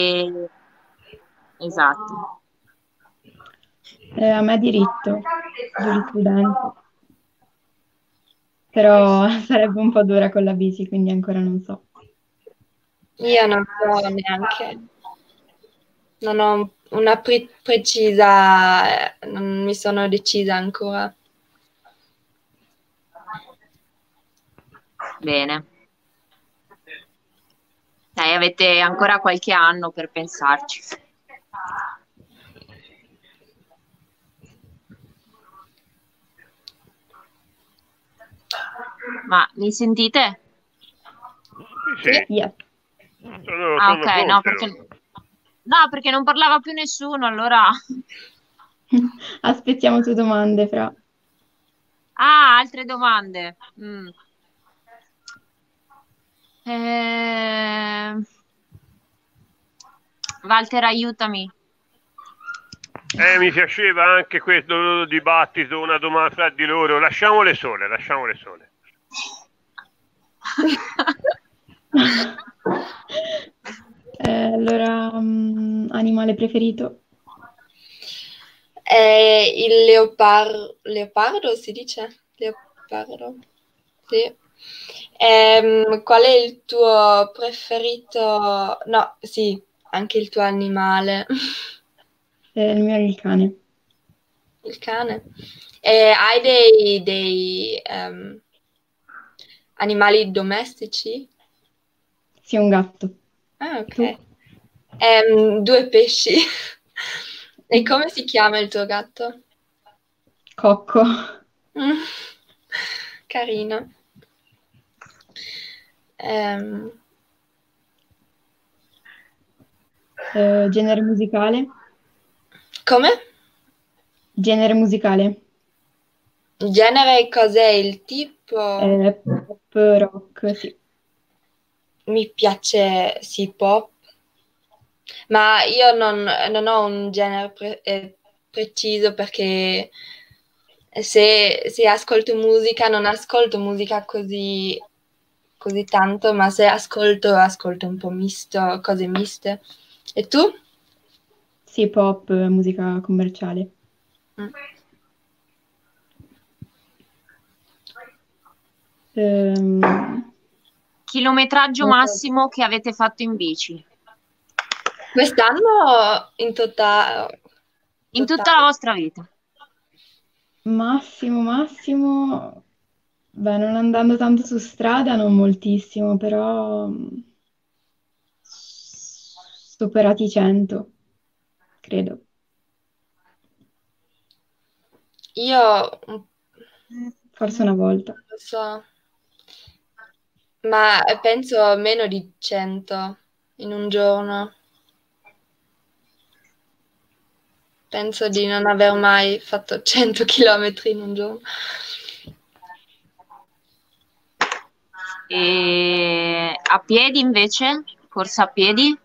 Speaker 3: Esatto.
Speaker 4: A me diritto, giurisprudenza, però sarebbe un po' dura con la bici, quindi ancora non so.
Speaker 2: Io non so neanche, non ho una precisa, non mi sono decisa ancora.
Speaker 3: Bene. Dai, avete ancora qualche anno per pensarci. Ma mi sentite?
Speaker 1: Sì.
Speaker 4: Yes.
Speaker 1: Sono
Speaker 3: Ok,
Speaker 1: pronto.
Speaker 3: no, perché non parlava più nessuno, allora...
Speaker 4: Aspettiamo tue domande, Fra.
Speaker 3: Ah, altre domande. Walter, aiutami.
Speaker 1: Mi piaceva anche questo loro dibattito, una domanda fra di loro. Lasciamole sole.
Speaker 4: Allora, animale preferito?
Speaker 2: Il leopardo si dice? Leopardo? Sì. Qual è il tuo preferito? No, sì, anche il tuo animale.
Speaker 4: Il mio è il cane.
Speaker 2: Il cane. Hai dei animali domestici?
Speaker 4: Sì, un gatto.
Speaker 2: Ah, ok.
Speaker 4: Tu?
Speaker 2: 2 pesci. E come si chiama il tuo gatto?
Speaker 4: Cocco.
Speaker 2: Mm, Carino.
Speaker 4: Genere musicale?
Speaker 2: Come?
Speaker 4: Genere musicale?
Speaker 2: Genere cos'è il tipo?
Speaker 4: Pop, rock, sì.
Speaker 2: Mi piace, sì, pop, ma io non ho un genere preciso perché se ascolto musica non ascolto musica così tanto, ma se ascolto un po' misto, cose miste. E tu?
Speaker 4: Sì, pop, musica commerciale.
Speaker 2: Mm.
Speaker 3: Chilometraggio massimo che avete fatto in bici?
Speaker 2: Quest'anno in totale.
Speaker 3: In tutta la vostra vita?
Speaker 4: Massimo, beh, non andando tanto su strada, non moltissimo, però superati i 100, credo.
Speaker 2: Io non
Speaker 4: Forse una volta.
Speaker 2: lo so, ma penso meno di 100 in un giorno. Penso di non aver mai fatto 100 chilometri in un giorno.
Speaker 3: E a piedi invece? Corsa a piedi?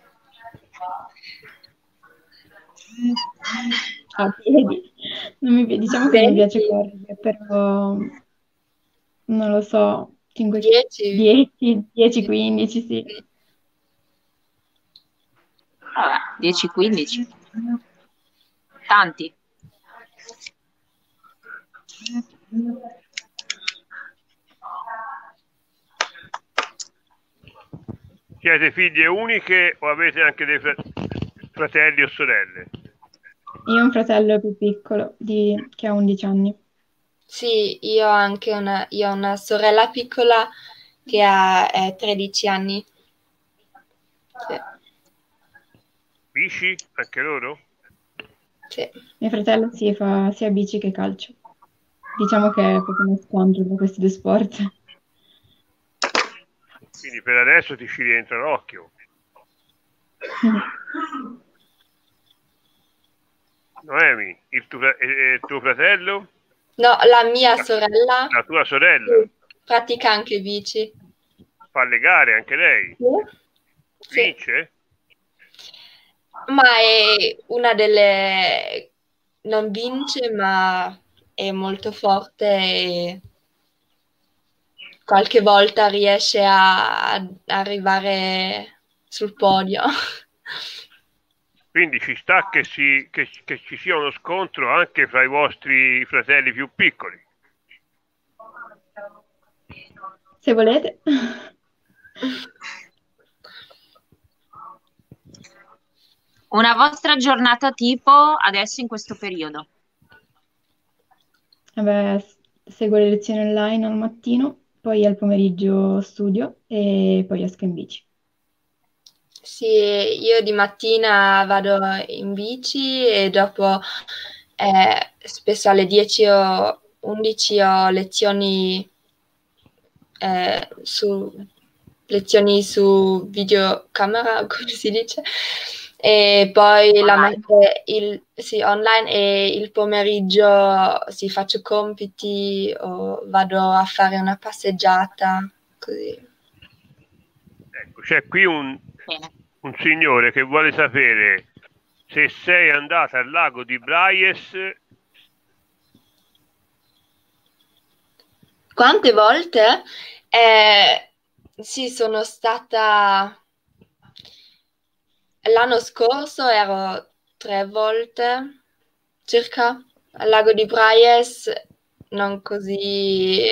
Speaker 4: A piedi. Diciamo che non mi piace correre, però non lo so,
Speaker 2: 10?
Speaker 4: 10, 15, sì.
Speaker 3: Vabbè, 10-15. Tanti.
Speaker 1: Siete figlie uniche o avete anche dei fratelli o sorelle?
Speaker 4: Io ho un fratello più piccolo che ha 11 anni.
Speaker 2: Sì, io ho una sorella piccola che ha 13 anni. Sì,
Speaker 1: Bici? Anche loro?
Speaker 2: sì.
Speaker 4: Mio fratello fa sia bici che calcio. Diciamo che è proprio uno scontro tra questi due sport.
Speaker 1: Quindi per adesso ti ci rientra l'occhio. Noemi, il tuo fratello?
Speaker 2: No, la mia sorella
Speaker 1: La tua sorella?
Speaker 2: pratica anche bici.
Speaker 1: Fa le gare anche lei?
Speaker 2: Sì.
Speaker 1: Vince?
Speaker 2: Ma è una delle... non vince, ma è molto forte qualche volta riesce a arrivare sul podio.
Speaker 1: Quindi ci sta che ci sia uno scontro anche fra i vostri fratelli più piccoli.
Speaker 4: Se volete.
Speaker 3: Una vostra giornata tipo adesso in questo periodo?
Speaker 4: Vabbè, seguo le lezioni online al mattino, poi al pomeriggio studio e poi esco in bici.
Speaker 2: Sì, io di mattina vado in bici e dopo spesso alle 10 o 11 ho lezioni su videocamera, come si dice, e poi online e il pomeriggio faccio compiti o vado a fare una passeggiata, così.
Speaker 1: Ecco, c'è qui un
Speaker 3: Bene.
Speaker 1: signore che vuole sapere se sei andata al lago di Braies.
Speaker 2: Quante volte? Sì, sono stata l'anno scorso, ero 3 volte circa al lago di Braies, non così.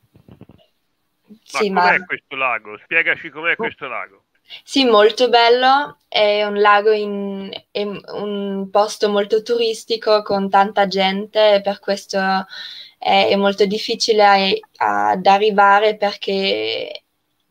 Speaker 1: Ma
Speaker 2: Sì,
Speaker 1: com'è questo lago? Spiegaci com'è questo lago.
Speaker 2: Sì, molto bello, è un lago è un posto molto turistico con tanta gente, e per questo è molto difficile ad arrivare perché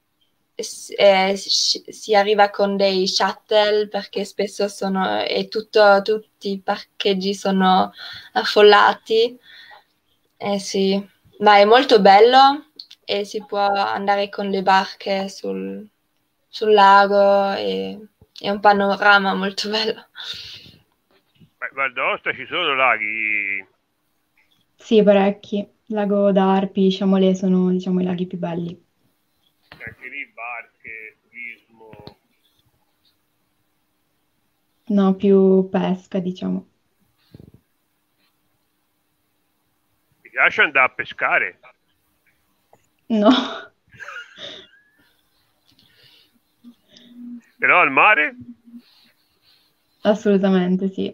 Speaker 2: si arriva con dei shuttle perché spesso tutti i parcheggi sono affollati. Sì, ma è molto bello e si può andare con le barche sul lago e è un panorama molto bello.
Speaker 1: Val d'Aosta ci sono laghi.
Speaker 4: Sì, parecchi. Lago d'Arpi, Chamonix sono, diciamo, i laghi più belli.
Speaker 1: Anche lì barche, turismo.
Speaker 4: No, più pesca, diciamo.
Speaker 1: Ti piace andare a pescare?
Speaker 4: No,
Speaker 1: Però al mare?
Speaker 4: assolutamente sì.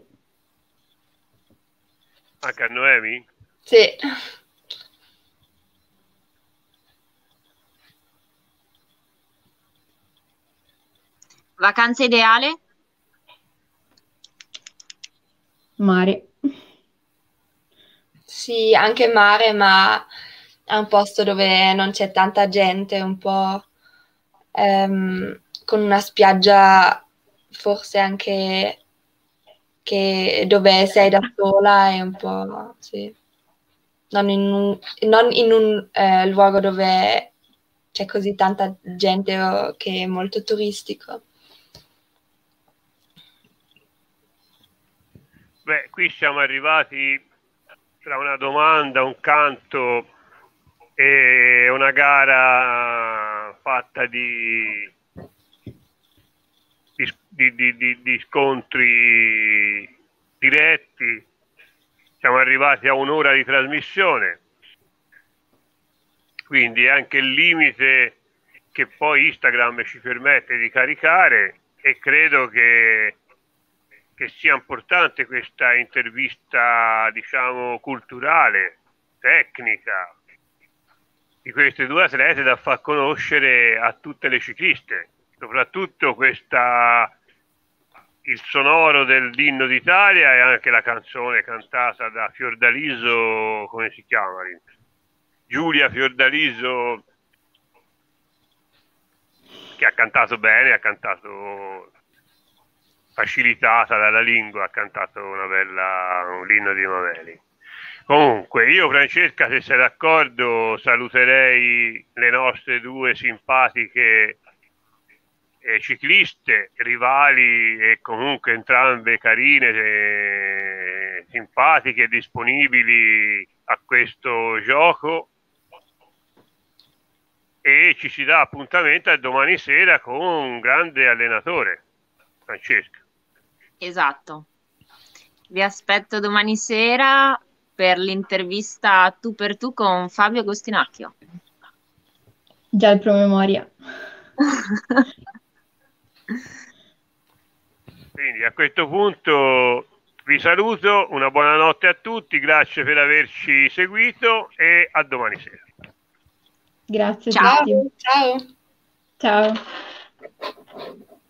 Speaker 1: Anche a Noemi?
Speaker 2: Sì.
Speaker 3: Vacanza ideale?
Speaker 4: Mare.
Speaker 2: Sì, anche mare, ma è un posto dove non c'è tanta gente, un po' con una spiaggia forse anche dove sei da sola è un po', sì. Non in un luogo dove c'è così tanta gente o che è molto turistico.
Speaker 1: Beh, qui siamo arrivati tra una domanda, un canto e una gara fatta di scontri diretti. Siamo arrivati a un'ora di trasmissione, quindi è anche il limite che poi Instagram ci permette di caricare, e credo che sia importante questa intervista, diciamo, culturale, tecnica di queste due atlete da far conoscere a tutte le cicliste, soprattutto il sonoro dell'inno d'Italia e anche la canzone cantata da Fiordaliso, come si chiama? Giulia Fiordaliso, che ha cantato bene, ha cantato facilitata dalla lingua, ha cantato l'inno di Mameli. Comunque, io Francesca, se sei d'accordo, saluterei le nostre due simpatiche cicliste, rivali e comunque entrambe carine, simpatiche, disponibili a questo gioco, e ci si dà appuntamento a domani sera con un grande allenatore, Francesca.
Speaker 3: Esatto. Vi aspetto domani sera per l'intervista tu per tu con Fabio Agostinacchio.
Speaker 4: già il promemoria.
Speaker 1: Quindi a questo punto vi saluto, una buona notte a tutti, grazie per averci seguito e a domani sera.
Speaker 4: Grazie a
Speaker 3: Ciao.
Speaker 4: tutti.
Speaker 2: Ciao.
Speaker 4: Ciao.